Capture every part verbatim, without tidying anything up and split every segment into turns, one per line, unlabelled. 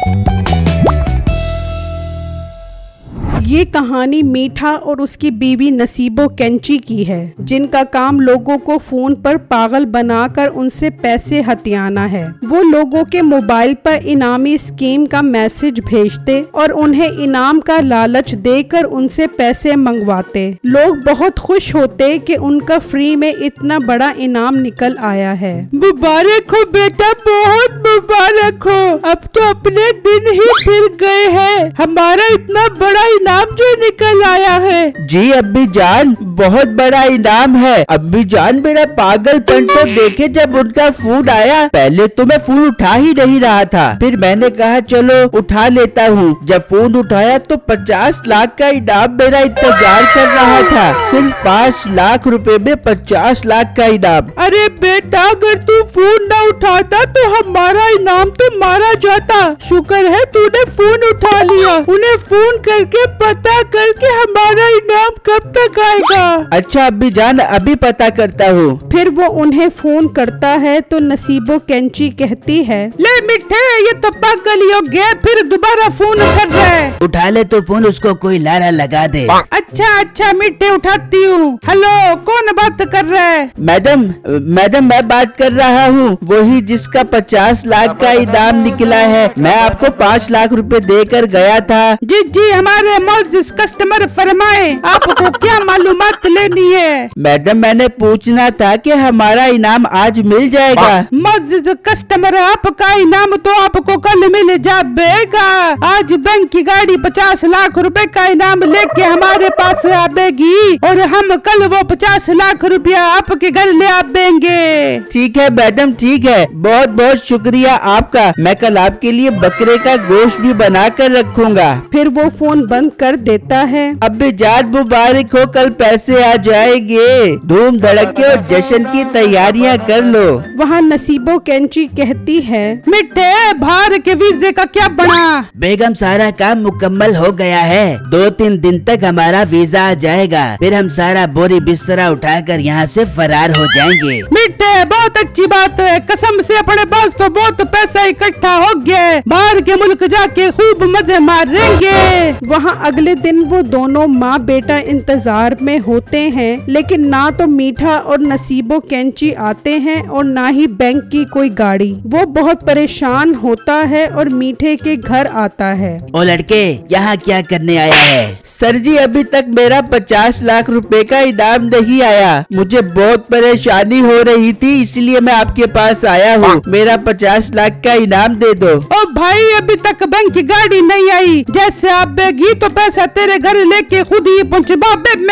ये कहानी मीठा और उसकी बीवी नसीबो कैंची की है, जिनका काम लोगों को फोन पर पागल बनाकर उनसे पैसे हथियाना है। वो लोगों के मोबाइल पर इनामी स्कीम का मैसेज भेजते और उन्हें इनाम का लालच देकर उनसे पैसे मंगवाते। लोग बहुत खुश होते कि उनका फ्री में इतना बड़ा इनाम निकल आया है।
मुबारक हो बेटा, बहुत मुबारक हो, अब तो अपने दिन ही फिर गए हैं। हमारा इतना बड़ा इनाम जो निकल आया है।
जी अम्मी जान, बहुत बड़ा इनाम है। अम्मी जान मेरा पागलपन तो देखे जब उनका फोन आया। पहले तो मैं फोन उठा ही नहीं रहा था, फिर मैंने कहा चलो उठा लेता हूँ। जब फोन उठाया तो पचास लाख का इनाम मेरा इंतजार कर रहा था। सिर्फ पाँच लाख रुपए में पचास लाख का इनाम।
अरे बेटा, अगर तू फोन न उठाता तो हमारा इनाम तो मारा जाता। शुक्र है तूने फोन उठा लिया। उन्हें फोन करके पता करके हमारा इनाम कब तक आएगा।
अच्छा अम्मी जान, अभी पता करता हूँ।
फिर वो उन्हें फोन करता है तो नसीबो कैंची कहती है,
ले मिठे, ये तो पागल ही हो गया, फिर दोबारा फोन कर रहा है।
उठा ले तो फोन, उसको कोई लारा लगा दे।
अच्छा अच्छा मिठे, उठाती हूँ। हेलो, कौन बात कर रहा है?
मैडम मैडम मैं बात कर रहा हूँ, वही जिसका पचास लाख का इनाम निकला है। मैं आपको पाँच लाख रुपए देकर गया था।
जी जी, हमारे मोजिस कस्टमर फरमाए, आपको क्या मालूमात लेनी है?
मैडम मैंने पूछना था कि हमारा इनाम आज मिल जाएगा।
मोजिस कस्टमर, आपका इनाम तो आपको कल मिल जाएगा। आज बैंक की गाड़ी पचास लाख रुपए का इनाम लेके हमारे पास आएगी और हम कल वो पचास लाख रुपया आपके घर ले आ देंगे।
ठीक है मैडम, ठीक है, बहुत बहुत शुक्रिया आपका। मैं कल आपके लिए बकरे का गोश्त भी बना कर रखूँगा।
फिर वो फोन बंद कर देता है।
अब्बे जान मुबारक हो, कल पैसे आ जाएंगे। धूम धड़के और जश्न की तैयारियां कर लो।
वहाँ नसीबो कैंची कहती है,
मिठे, बाहर के वीजे का क्या बना?
बेगम सारा काम मुकम्मल हो गया है। दो तीन दिन तक हमारा वीजा आ जाएगा, फिर हम सारा बोरी बिस्तरा उठाकर यहाँ से फरार हो जाएंगे।
मिठे, बहुत अच्छी बात है, कसम से अपने पास तो बहुत पैसा इकट्ठा हो गया, बाहर के मुल्क जाके खूब मजे मारेंगे।
वहाँ अगले दिन वो दोनों माँ बेटा इंतजार में होते हैं, लेकिन ना तो मीठा और नसीबो कैंची आते हैं और ना ही बैंक की कोई गाड़ी। वो बहुत परेशान होता है और मीठे के घर आता है।
ओ लड़के, यहाँ क्या करने आया है? सर जी, अभी तक मेरा पचास लाख रुपए का इनाम नहीं आया। मुझे बहुत परेशानी हो रही थी, इसलिए मैं आपके पास आया हूँ। मेरा पचास लाख का इनाम दे दो।
ओ भाई, अभी तक बैंक की गाड़ी नहीं आई। जैसे आप बेगी तो पैसा तेरे घर लेके खुद ही पहुँचवा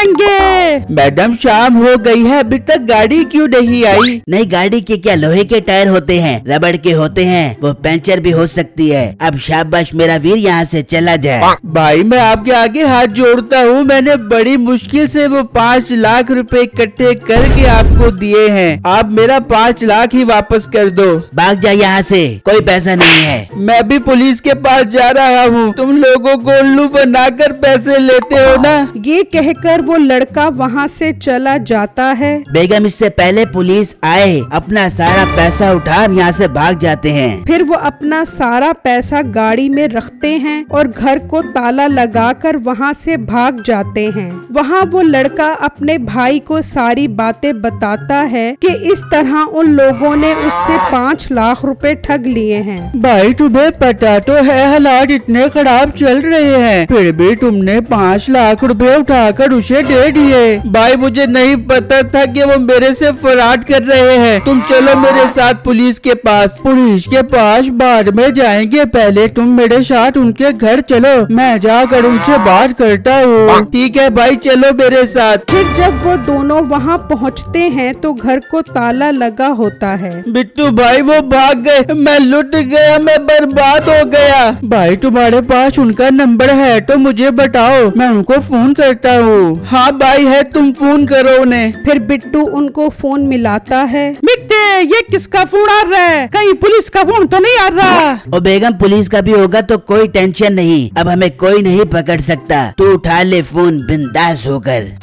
देंगे।
मैडम शाम हो गई है, अभी तक गाड़ी क्यों नहीं आई? नहीं, गाड़ी के क्या लोहे के टायर होते हैं, रबड़ के होते हैं, वो पंचर भी हो सकती है। अब शाबाश मेरा वीर, यहाँ से चला जाए। भाई मैं आपके आगे हाथ जोड़ता हूँ, मैंने बड़ी मुश्किल से वो पाँच लाख रुपए इकट्ठे करके आपको दिए हैं। आप मेरा पाँच लाख ही वापस कर दो। भाग जा यहाँ से, कोई पैसा नहीं है। मैं भी पुलिस के पास जा रहा हूँ। तुम लोगों को उल्लू बनाकर पैसे लेते हो ना।
ये कहकर वो लड़का वहाँ से चला जाता है।
बेगम, इससे पहले पुलिस आए, अपना सारा पैसा उठा यहाँ से भाग जाते हैं।
फिर वो अपना सारा पैसा गाड़ी में रखते हैं और घर को ताला लगाकर वहाँ से भाग जाते हैं। वहाँ वो लड़का अपने भाई को सारी बातें बताता है कि इस तरह उन लोगों ने उससे पाँच लाख रुपए ठग लिए हैं।
भाई तुम्हें पता तो है हालात इतने खराब चल रहे हैं, फिर भी तुमने पाँच लाख रुपए उठाकर उसे दे दिए। भाई मुझे नहीं पता था कि वो मेरे से फराड कर रहे हैं। तुम चलो मेरे साथ पुलिस के पास। पुलिस के पास बाद में जाएंगे, पहले तुम मेरे साथ उनके घर चलो, मैं जाकर उनसे बात करता हूँ। ठीक है भाई, चलो मेरे साथ।
फिर जब वो दोनों वहाँ पहुँचते हैं तो घर को ताला लगा होता है।
बिट्टू भाई वो भाग गए, मैं लुट गया, मैं बर्बाद हो गया। भाई तुम्हारे पास उनका नंबर है तो मुझे बताओ, मैं उनको फोन करता हूँ। हाँ भाई है, तुम फोन करो उन्हें।
फिर बिट्टू उनको फोन मिलाता है।
मिट्टे, ये किसका फोन आ रहा है? कहीं पुलिस का फोन तो नहीं आ रहा?
ओ बेगम, पुलिस का भी होगा तो कोई टेंशन नहीं, अब हमें कोई नहीं पकड़ सकता। तू उठा ले फोन बिंदास होकर।
हेलो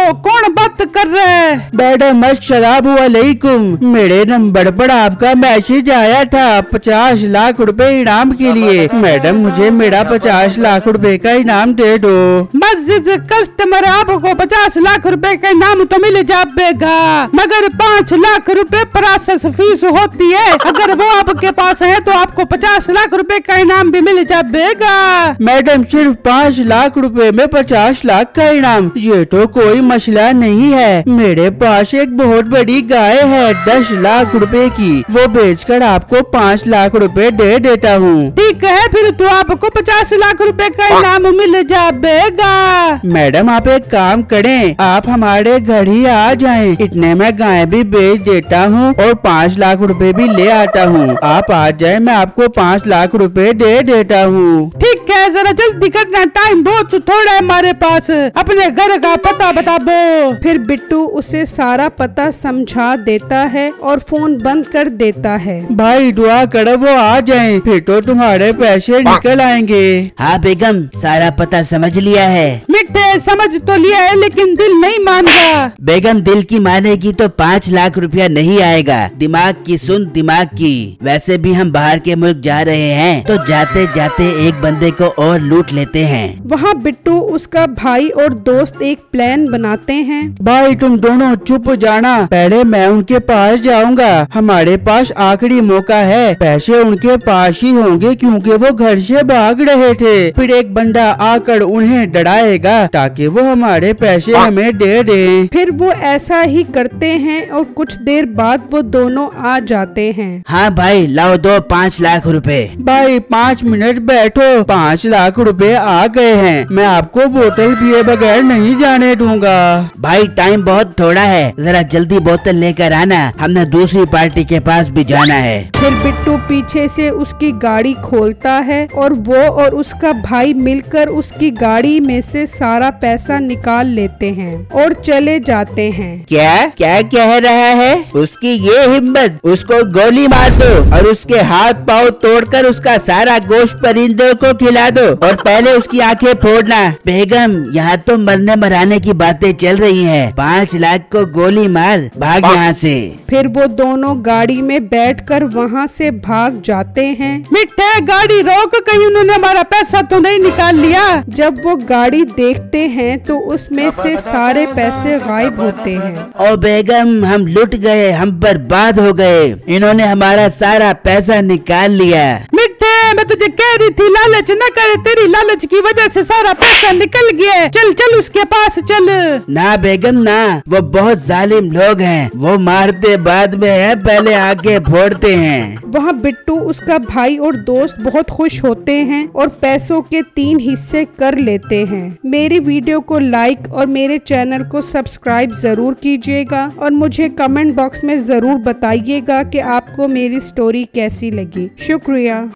कौन बात कर रहा है?
मैडम अस्सलाम वालेकुम, मेरे नंबर पर आपका मैसेज आया था पचास लाख रुपए इनाम के लिए। मैडम मुझे मेरा पचास लाख रुपए का इनाम दे दो।
मस्जिद कस्टमर, आपको पचास लाख रुपए का इनाम तो मिल जाएगा, मगर पाँच लाख रुपए प्रोसेस फीस होती है। अगर वो आपके पास है तो आपको पचास लाख रुपए का इनाम भी मिल जाएगा।
मैडम सिर्फ पाँच लाख रुपए में पचास लाख का इनाम, ये तो कोई मसला नहीं है। मेरे पास एक बहुत बड़ी गाय है दस लाख रुपए की, वो बेचकर आपको पाँच लाख रुपए दे देता हूँ।
ठीक है, फिर तो आपको पचास लाख रुपए का इनाम मिल जाएगा।
मैडम आप एक काम करें, आप हमारे घर ही आ जाएं, इतने में गाय भी बेच देता हूँ और पाँच लाख रुपए भी ले आता हूँ। आप आ जाए, मैं आपको पाँच लाख रुपए दे देता हूँ।
ठीक है, जरा जल्दी करना, टाइम बहुत थोड़ा है हमारे पास। अपने घर का पता बता दो।
फिर बिट्टू उसे सारा पता समझा देता है और फोन बंद कर देता है।
भाई दुआ करो वो आ जाएं, फिर तो तुम्हारे पैसे निकल आएंगे। हाँ बेगम, सारा पता समझ लिया है।
मिठे समझ तो लिया है, लेकिन दिल नहीं मान रहा।
बेगम दिल की मानेगी तो पाँच लाख रुपया नहीं आएगा, दिमाग की सुन दिमाग की। वैसे भी हम बाहर के मुल्क जा रहे हैं, तो जाते जाते एक बंदे को और लूट लेते हैं।
वहाँ बिट्टू, उसका भाई और दोस्त एक प्लान बनाते हैं।
भाई तुम दोनों चुप जाना, पहले मैं उनके पास जाऊंगा। हमारे पास आखिरी मौका है, पैसे उनके पास ही होंगे क्योंकि वो घर से भाग रहे थे। फिर एक बंदा आकर उन्हें डराएगा ताकि वो हमारे पैसे हमें दे दे।
फिर वो ऐसा ही करते हैं और कुछ देर बाद वो दोनों आ जाते हैं।
हाँ भाई लाओ दो पाँच लाख रुपए। भाई पाँच मिनट बैठो, पाँच लाख रुपए आ गए हैं। मैं आपको बोतल पिए बगैर नहीं जाने दूंगा। भाई टाइम बहुत थोड़ा है, जरा जल्दी बोतल लेकर आना, हमने दूसरी पार्टी के पास भी जाना है।
फिर बिट्टू पीछे से उसकी गाड़ी खोलता है और वो और उसका भाई मिलकर उसकी गाड़ी में से सारा पैसा निकाल लेते हैं और चले जाते हैं।
क्या क्या कह रहा है? उसकी ये हिम्मत, उसको गोली मार दो और उसके हाथ पाँव तोड़कर उसका सारा गोश्त परिंदों को खिला दो और पहले उसकी आंखें फोड़ना। बेगम यहाँ तो मरने मराने की बातें चल रही हैं। पाँच लाख को गोली मार, भाग यहाँ से।
फिर वो दोनों गाड़ी में बैठकर वहाँ से भाग जाते हैं।
मिठे गाड़ी रोक, कहीं उन्होंने हमारा पैसा तो नहीं निकाल लिया।
जब वो गाड़ी देखते हैं तो उसमें से सारे पैसे गायब होते हैं।
ओ बेगम हम लुट गए, हम बर्बाद हो गए, इन्होंने हमारा सारा पैसा निकाल लिया।
मिठे मैं तुझे कह रही थी लालच न कर, तेरी लालच की वजह से सारा पैसा निकल गया। चल चल उसके पास चल।
ना बेगम ना, वो बहुत जालिम लोग हैं, वो मारते बाद में है, पहले आगे फोड़ते हैं।
वहाँ बिट्टू, उसका भाई और दोस्त बहुत खुश होते हैं और पैसों के तीन हिस्से कर लेते हैं। मेरी वीडियो को लाइक और मेरे चैनल को सब्सक्राइब जरूर कीजिएगा और मुझे कमेंट बॉक्स में जरूर बताइएगा कि आपको मेरी स्टोरी कैसी लगी। शुक्रिया।